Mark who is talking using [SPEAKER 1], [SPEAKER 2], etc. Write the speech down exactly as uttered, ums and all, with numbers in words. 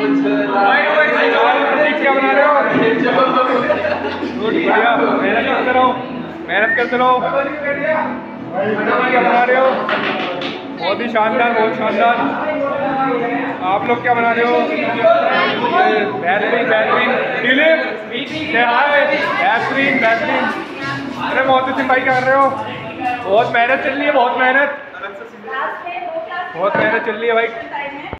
[SPEAKER 1] क्या बना रहे हो? बढ़िया, मेहनत करते रहो, मेहनत करते रहो। क्या बना रहे हो? बहुत ही शानदार, बहुत शानदार। आप लोग क्या बना रहे हो? बेहतरीन बेहतरीन। दिलीप बेहतरीन बेहतरीन। अरे मोहसिन सिंह भाई क्या कर रहे हो? बहुत मेहनत चल रही है, बहुत मेहनत, बहुत मेहनत चल रही है भाई।